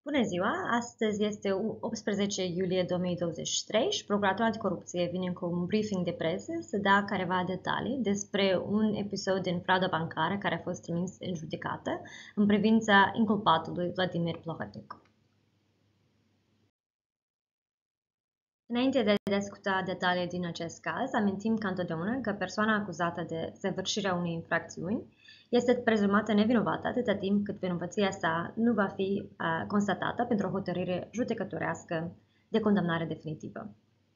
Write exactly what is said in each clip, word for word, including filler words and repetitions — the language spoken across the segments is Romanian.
Bună ziua! Astăzi este optsprezece iulie două mii douăzeci și trei și Procuratorul Anticorupție vine cu un briefing de presă să dea careva detalii despre un episod din fraudă bancară care a fost trimis în judecată în privința inculpatului Vladimir Plahotniuc. Înainte de a discuta detalii din acest caz, amintim ca întotdeauna că persoana acuzată de săvârșirea unei infracțiuni este prezumată nevinovată atâta timp cât vinovăția sa nu va fi uh, constatată pentru o hotărâre judecătorească de condamnare definitivă.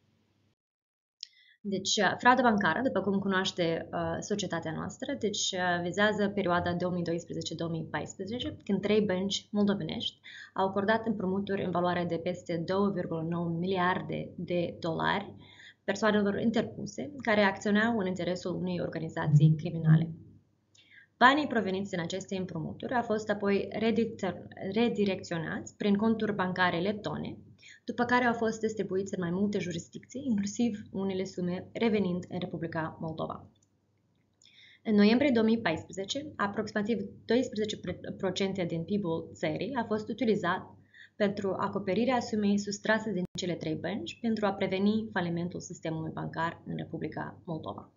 Deci, fraudă bancară, după cum cunoaște uh, societatea noastră, deci uh, vizează perioada două mii doisprezece două mii paisprezece, când trei bănci moldovenești au acordat împrumuturi în valoare de peste două virgulă nouă miliarde de dolari persoanelor interpuse care acționau în interesul unei organizații criminale. Banii proveniți din aceste împrumuturi au fost apoi redirecționați prin conturi bancare letone, după care au fost distribuiți în mai multe jurisdicții, inclusiv unele sume revenind în Republica Moldova. În noiembrie două mii paisprezece, aproximativ doisprezece la sută din P I B-ul țării a fost utilizat pentru acoperirea sumei sustrase din cele trei bănci pentru a preveni falimentul sistemului bancar în Republica Moldova.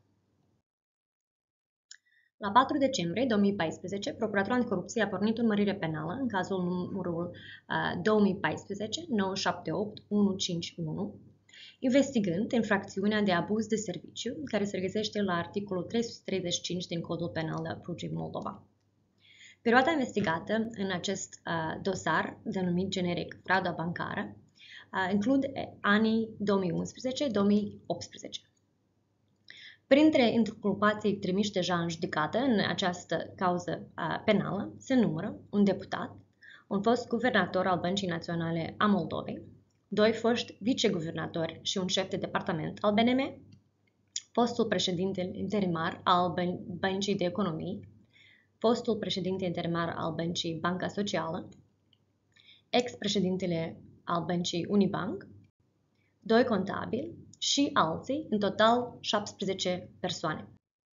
La patru decembrie două mii paisprezece, Procuratorul Anticorupție a pornit urmărire penală în cazul numărul uh, două mii paisprezece nouă șapte opt unu cinci unu, investigând infracțiunea de abuz de serviciu, care se regăsește la articolul trei sute treizeci și cinci din Codul Penal al Republicii Moldova. Perioada investigată în acest uh, dosar, denumit generic frauda bancară, uh, include anii două mii unsprezece două mii optsprezece. Printre inculpații trimiși deja în judecată în această cauză penală se numără un deputat, un fost guvernator al Băncii Naționale a Moldovei, doi foști viceguvernatori și un șef de departament al B N M, fostul președinte interimar al Băncii de Economie, fostul președinte interimar al Băncii Banca Socială, ex-președintele al Băncii Unibank, doi contabili și alții, în total șaptesprezece persoane.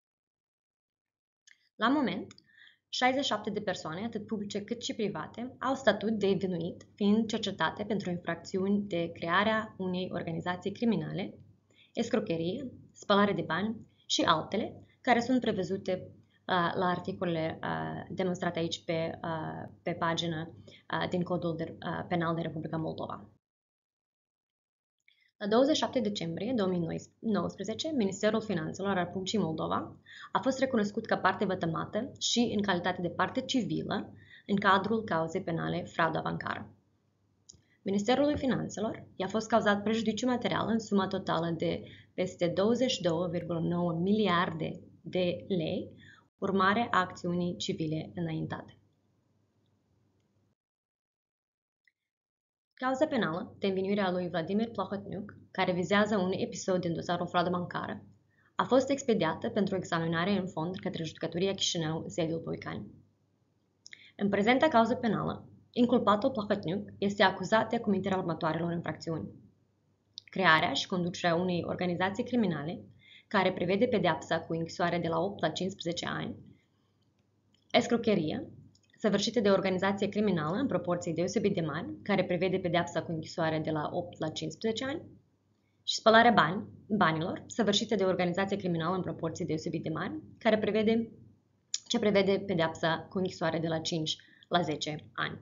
La moment, șaizeci și șapte de persoane, atât publice cât și private, au statut de vinuit, fiind cercetate pentru infracțiuni de crearea unei organizații criminale, escrocherie, spălare de bani și altele, care sunt prevăzute uh, la articolele uh, demonstrate aici pe, uh, pe pagină uh, din Codul de, uh, Penal de Republica Moldova. La douăzeci și șapte decembrie două mii nouăsprezece, Ministerul Finanțelor al Republicii Moldova a fost recunoscut ca parte vătămată și în calitate de parte civilă în cadrul cauzei penale frauda bancară. Ministerului Finanțelor i-a fost cauzat prejudiciu material în suma totală de peste douăzeci și două virgulă nouă miliarde de lei, urmare a acțiunii civile înaintate. Cauza penală de învinuire a lui Vladimir Plahotniuc, care vizează un episod din dosarul fraudă bancară, a fost expediată pentru examinare în fond către Judecătoria Chișinău, sediul Poicani. În prezenta cauză penală, inculpatul Plahotniuc este acuzat de comiterea următoarelor infracțiuni: crearea și conducerea unei organizații criminale, care prevede pedeapsa cu închisoare de la opt la cincisprezece ani, escrocherie, săvârșită de o organizație criminală în proporții deosebit de mari, care prevede pedeapsa cu închisoare de la opt la cincisprezece ani, și spălarea bani, banilor, săvârșită de o organizație criminală în proporții deosebit de mari, care prevede, ce prevede pedeapsa cu închisoare de la cinci la zece ani.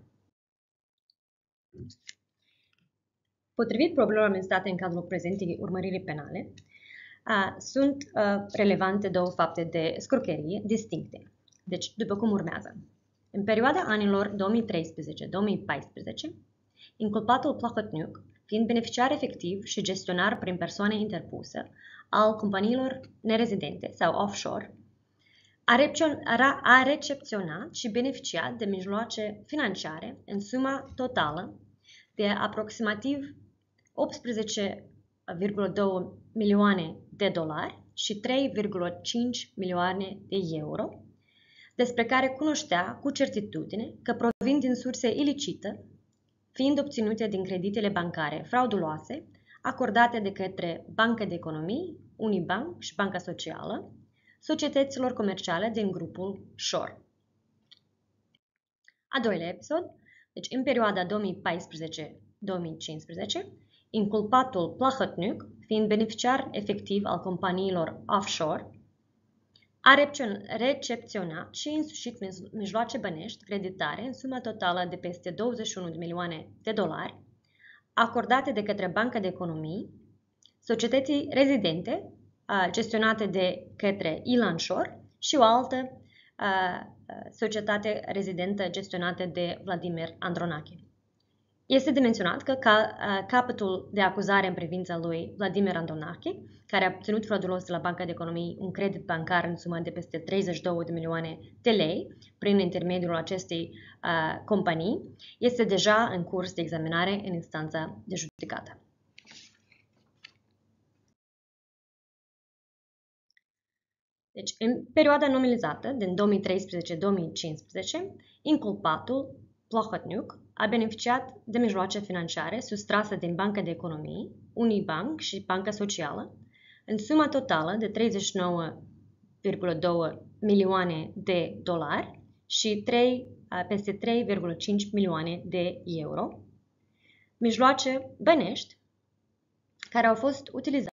Potrivit probelor amestate în cadrul prezentei urmăririi penale, a, sunt a, relevante două fapte de escrocherie distincte. Deci, după cum urmează. În perioada anilor două mii treisprezece două mii paisprezece, inculpatul Plahotniuc, fiind beneficiar efectiv și gestionar prin persoane interpusă al companiilor nerezidente sau offshore, a recepționat și beneficiat de mijloace financiare în suma totală de aproximativ optsprezece virgulă doi milioane de dolari și trei virgulă cinci milioane de euro, despre care cunoștea cu certitudine că provin din surse ilicite, fiind obținute din creditele bancare frauduloase acordate de către Banca de Economie, Unibank și Banca Socială, societăților comerciale din grupul Shore. A doilea episod Deci, în perioada două mii paisprezece - două mii cincisprezece, inculpatul Plahotniuc, fiind beneficiar efectiv al companiilor offshore, a recepționat și însușit mijloace bănești creditare în suma totală de peste douăzeci și unu de milioane de dolari, acordate de către Banca de Economii, societății rezidente, gestionate de către Ilan Shore și o altă societate rezidentă gestionată de Vladimir Andronache. Este de menționat că capătul de acuzare în privința lui Vladimir Andronache, care a obținut fraudulos de la Banca de Economii un credit bancar în sumă de peste treizeci și două de milioane de lei prin intermediul acestei uh, companii, este deja în curs de examinare în instanța de judecată. Deci, în perioada nominalizată, din două mii treisprezece - două mii cincisprezece, inculpatul Plahotniuc a beneficiat de mijloace financiare sustrase din Banca de Economii, Unibank și Banca Socială, în suma totală de treizeci și nouă virgulă doi milioane de dolari și trei, peste trei virgulă cinci milioane de euro, mijloace bănești care au fost utilizate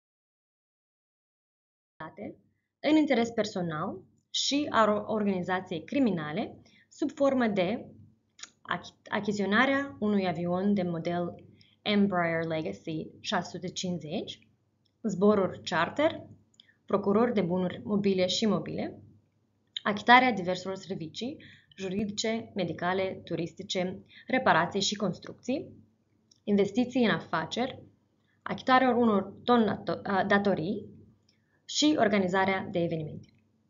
în interes personal și a organizației criminale sub formă de achiziționarea unui avion de model Embraer Legacy șase sute cincizeci, zboruri charter, procurori de bunuri mobile și mobile, achitarea diverselor servicii juridice, medicale, turistice, reparații și construcții, investiții în afaceri, achitarea unor ton datorii și organizarea de evenimente.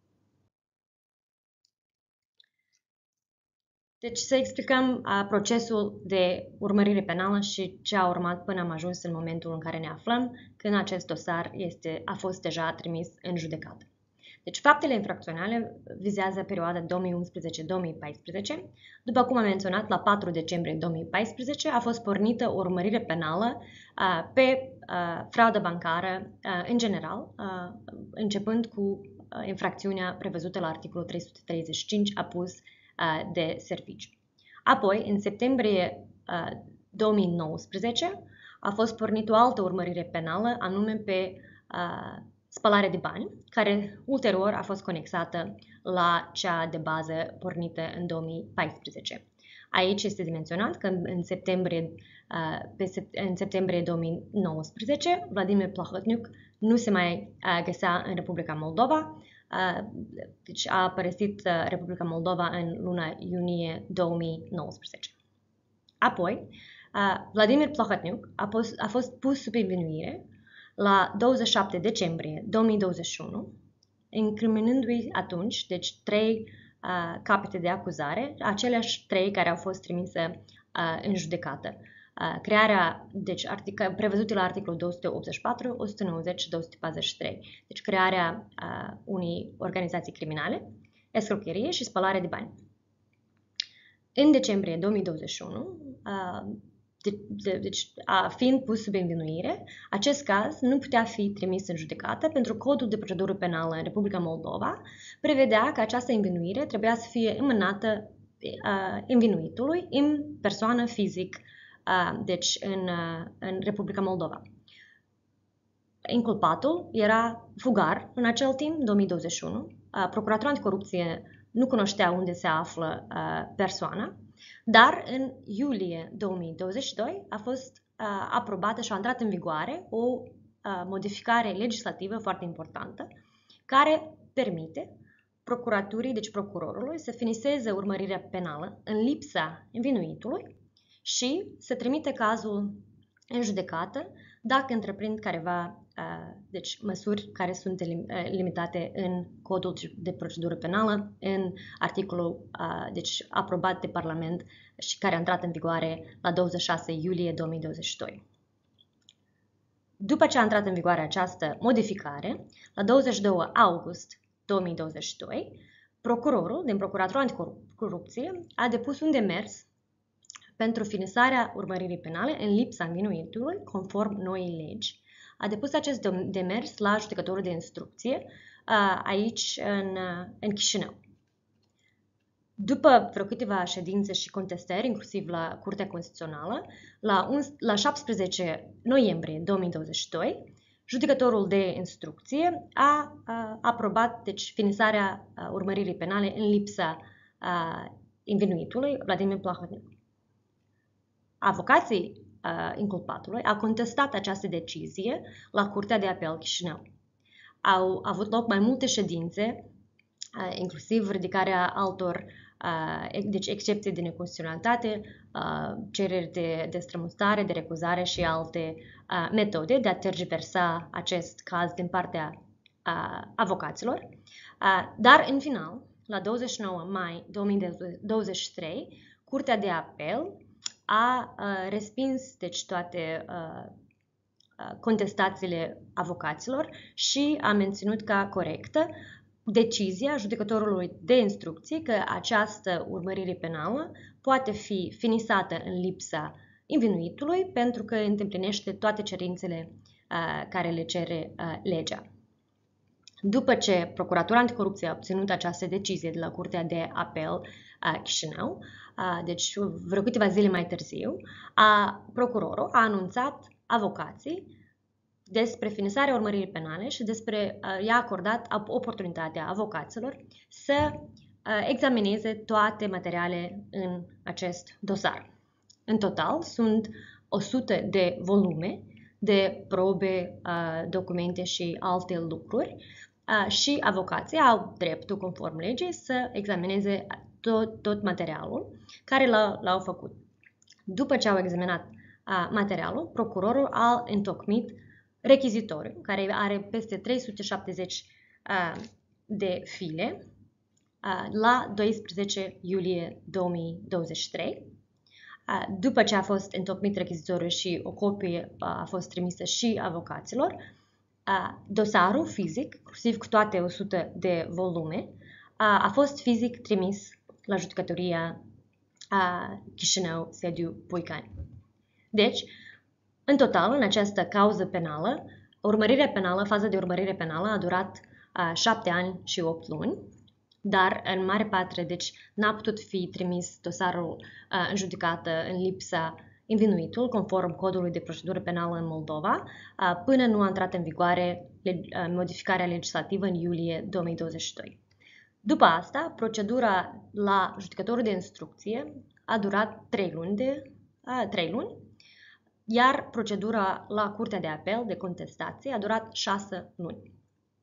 Deci să explicăm uh, procesul de urmărire penală și ce a urmat până am ajuns în momentul în care ne aflăm, când acest dosar este, a fost deja trimis în judecată. Deci faptele infracționale vizează perioada două mii unsprezece - două mii paisprezece. După cum am menționat, la patru decembrie două mii paisprezece a fost pornită o urmărire penală uh, pe uh, fraudă bancară uh, în general, uh, începând cu uh, infracțiunea prevăzută la articolul trei sute treizeci și cinci apus de serviciu. Apoi, în septembrie uh, două mii nouăsprezece, a fost pornită o altă urmărire penală, anume pe uh, spălare de bani, care ulterior a fost conexată la cea de bază pornită în două mii paisprezece. Aici este de menționat că în septembrie, uh, pe, în septembrie două mii nouăsprezece, Vladimir Plahotniuc nu se mai uh, găsea în Republica Moldova. Uh, deci a părăsit uh, Republica Moldova în luna iunie două mii nouăsprezece. Apoi, uh, Vladimir Plahotniuc a, pus, a fost pus sub învinuire la douăzeci și șapte decembrie două mii douăzeci și unu, incriminându-i atunci, deci, trei uh, capete de acuzare, aceleași trei care au fost trimise uh, în judecată. Uh, crearea, deci, artic- prevăzute la articolul două sute optzeci și patru, o sută nouăzeci și două sute patruzeci și trei. Deci, crearea uh, unei organizații criminale, escrocherie și spălare de bani. În decembrie două mii douăzeci și unu, uh, de, de, deci, a, fiind pus sub învinuire, acest caz nu putea fi trimis în judecată pentru Codul de Procedură Penală în Republica Moldova prevedea că această învinuire trebuia să fie înmânată uh, învinuitului în persoană fizic, Uh, deci în, uh, în Republica Moldova. Inculpatul era fugar în acel timp, două mii douăzeci și unu. Uh, Procuratura Anticorupție nu cunoștea unde se află uh, persoana, dar în iulie două mii douăzeci și doi a fost uh, aprobată și a intrat în vigoare o uh, modificare legislativă foarte importantă care permite procuraturii, deci procurorului, să finiseze urmărirea penală în lipsa învinuitului și să trimite cazul în judecată dacă întreprind careva uh, deci, măsuri care sunt limitate în Codul de Procedură Penală, în articolul uh, deci, aprobat de Parlament și care a intrat în vigoare la douăzeci și șase iulie două mii douăzeci și doi. După ce a intrat în vigoare această modificare, la douăzeci și doi august două mii douăzeci și doi, procurorul din Procuratura Anticorupție a depus un demers pentru finisarea urmăririi penale în lipsa învinuitului, conform noii legi. A depus acest demers la judecătorul de instrucție aici în, în Chișinău. După vreo câteva ședințe și contestări, inclusiv la Curtea Constituțională, la, la șaptesprezece noiembrie două mii douăzeci și doi, judecătorul de instrucție a, a aprobat deci, finisarea a, urmăririi penale în lipsa a, invinuitului Vladimir Plahotniuc. Avocații a, inculpatului au contestat această decizie la Curtea de Apel Chișinău. Au avut loc mai multe ședințe, a, inclusiv ridicarea altor Uh, deci excepții de neconstituționalitate, uh, cereri de, de strămutare, de recuzare și alte uh, metode de a tergiversa acest caz din partea uh, avocaților. Uh, dar, în final, la douăzeci și nouă mai două mii douăzeci și trei, Curtea de Apel a uh, respins deci, toate uh, contestațiile avocaților și a menținut ca corectă decizia judecătorului de instrucție că această urmărire penală poate fi finisată în lipsa invinuitului pentru că îndeplinește toate cerințele uh, care le cere uh, legea. După ce Procuratura Anticorupție a obținut această decizie de la Curtea de Apel uh, Chișinău, uh, deci vreo câteva zile mai târziu, a, procurorul a anunțat avocații despre finisarea urmăririi penale și despre uh, i-a acordat oportunitatea avocaților să uh, examineze toate materialele în acest dosar. În total sunt o sută de volume de probe, uh, documente și alte lucruri uh, și avocații au dreptul, conform legii, să examineze tot, tot materialul care l-au făcut. După ce au examinat uh, materialul, procurorul a întocmit rechizitoriu, care are peste trei sute șaptezeci uh, de file, uh, la doisprezece iulie două mii douăzeci și trei. Uh, după ce a fost întocmit rechizitoriu și o copie uh, a fost trimisă și avocaților, uh, dosarul fizic, inclusiv cu toate o sută de volume, uh, a fost fizic trimis la judecătoria uh, Chișinău, sediu Puicani. Deci, în total, în această cauză penală, urmărirea penală, faza de urmărire penală a durat uh, șapte ani și opt luni, dar în mare parte, deci, n-a putut fi trimis dosarul uh, în judecată în lipsa invinuitul, conform codului de procedură penală în Moldova, uh, până nu a intrat în vigoare uh, modificarea legislativă în iulie două mii douăzeci și doi. După asta, procedura la judecătorul de instrucție a durat trei luni, de, uh, trei luni, iar procedura la Curtea de Apel de contestație a durat șase luni.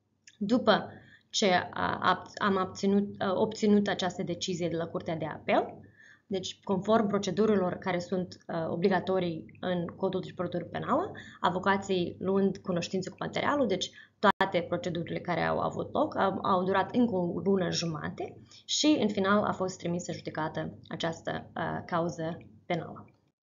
După ce am obținut, obținut această decizie de la Curtea de Apel, deci conform procedurilor care sunt obligatorii în Codul de procedură penală, avocații luând cunoștință cu materialul, deci toate procedurile care au avut loc au, au durat încă o lună jumate și în final a fost trimisă judecată această uh, cauză penală.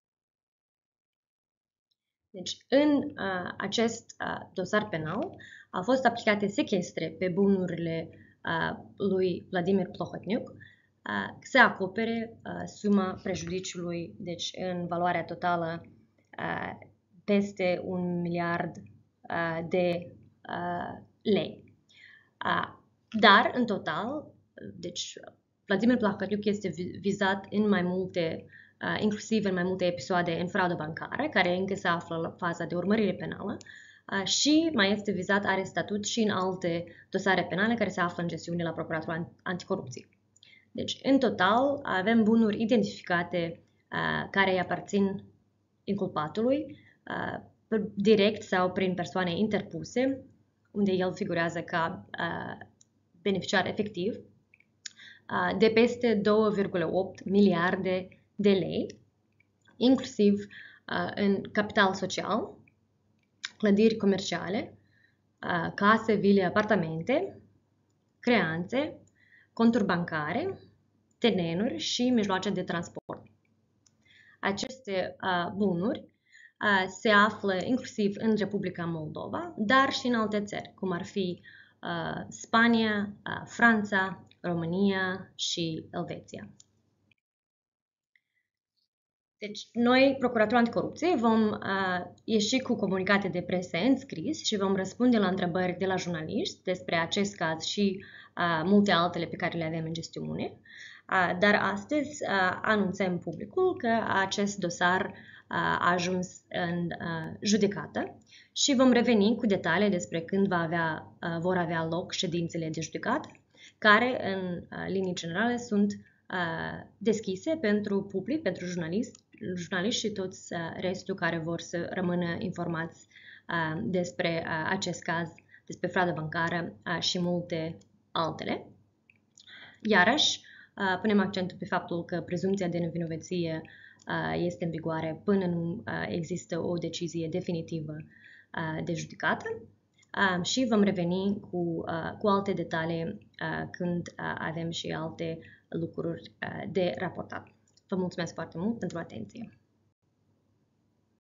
Deci, în uh, acest uh, dosar penal au fost aplicate sechestre pe bunurile uh, lui Vladimir Plahotniuc uh, să acopere uh, suma prejudiciului, deci în valoarea totală uh, peste un miliard uh, de uh, lei. Uh, dar, în total, deci Vladimir Plahotniuc este vizat în mai multe Uh, inclusiv în mai multe episoade în fraudă bancară, care încă se află la faza de urmărire penală, uh, și mai este vizat, are statut și în alte dosare penale care se află în gestiune la Procuratura Anticorupție. Deci, în total, avem bunuri identificate uh, care îi aparțin inculpatului, uh, direct sau prin persoane interpuse, unde el figurează ca uh, beneficiar efectiv, uh, de peste două virgulă opt miliarde de lei, inclusiv uh, în capital social, clădiri comerciale, uh, case, vile, apartamente, creanțe, conturi bancare, terenuri și mijloace de transport. Aceste uh, bunuri uh, se află inclusiv în Republica Moldova, dar și în alte țări, cum ar fi uh, Spania, uh, Franța, România și Elveția. Deci, noi, Procuratura Anticorupție, vom uh, ieși cu comunicate de presă în scris și vom răspunde la întrebări de la jurnaliști despre acest caz și uh, multe altele pe care le avem în gestiune. Dar astăzi anunțăm publicul că acest dosar a ajuns în judecată și vom reveni cu detalii despre când va avea, vor avea loc ședințele de judecată, care în linii generale sunt deschise pentru public, pentru jurnaliști, jurnaliști și toți restul care vor să rămână informați despre acest caz, despre fraudă bancară și multe altele. Iarăși, punem accentul pe faptul că prezumția de nevinovăție este în vigoare până nu există o decizie definitivă de judecată și vom reveni cu, cu alte detalii când avem și alte lucruri de raportat. Vă mulțumesc foarte mult pentru atenție!